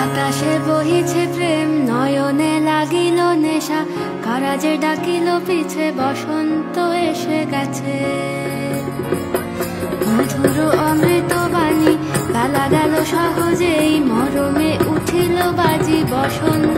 বাতাসে বহিছে প্রেম, নয়নে লাগিল নেশা, কারা যে ডাকিল পিছে, বসন্ত এসে গেছে। মধুর অমৃত বাণী বেলা গেল সহজেই, মরমে উঠিল বাজি, বসন্ত